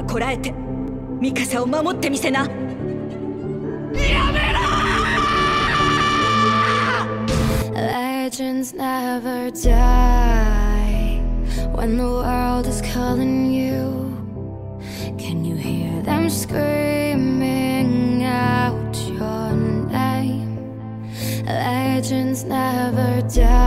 こらえてミカサを守ってみせな。やめろ！Legends never die when the world is calling you. Can you hear them screaming out your name? Legends never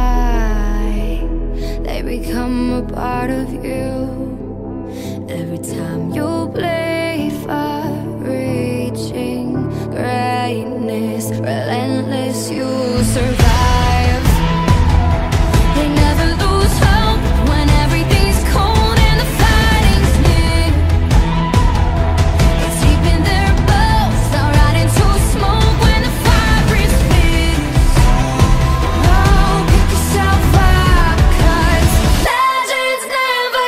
die, they become a part of you. Every time you bleed for reaching greatness, relentless you survive. They never lose hope when everything's cold and the fighting's near. It's deep in their bones, they'll rot into smoke when the fire breathes fierce. Oh, pick yourself up, 'cause legends never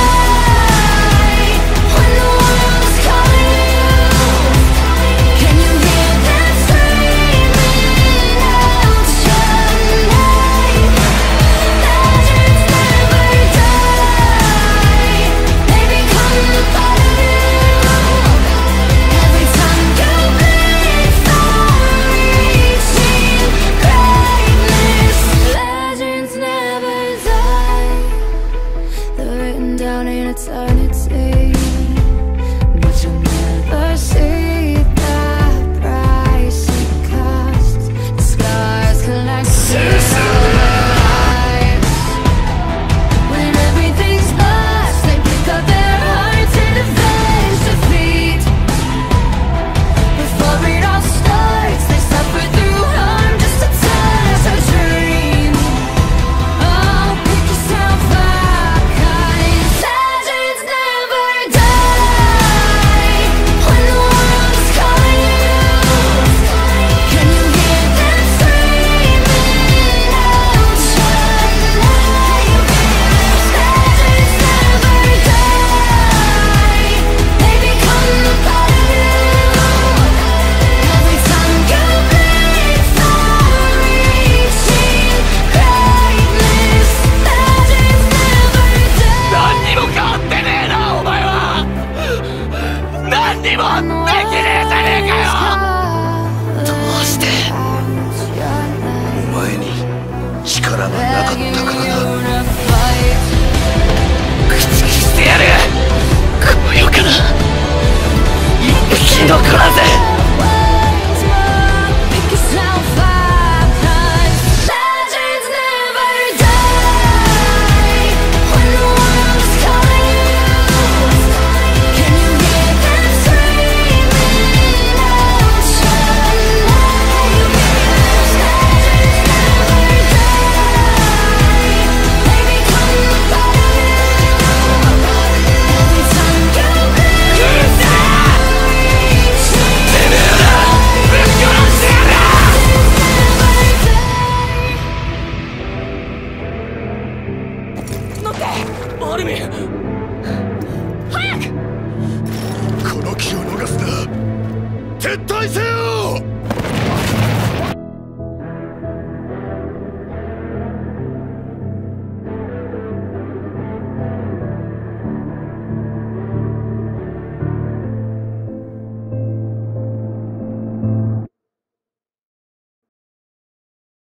die when the world is calling you. Can you hear them screaming out your name? Legends never die, they become a part of you. Every time you bleed for reaching greatness, legends never die. They're written down in eternity, but you'll never see the price it costs. The scars collected all their lives. When everything's lost, they pick up their hearts and avenge defeat. Before it all starts, they suffer through harm just to touch a dream. Oh, pick yourself up, 'cause legends never die when the world is calling you. Can you hear them screaming out your name? Legends never die, they become a part of you. Every time you bleed for reaching greatness, legends never die. 何にも変わってねえなお前は。何にもできねえじゃねえかよ。どうしてお前に力がなかったからだ。駆逐してやる。この世から生き残らせ。 Pick yourself up, 'cause legends never die when the world is calling you. Can you hear them screaming out your name? Legends never die, they become a part of you. Every time you bleed for reaching てめえらぶっ殺してやる。 乗ってアルミン、 早く。 この機を逃すな。撤退せ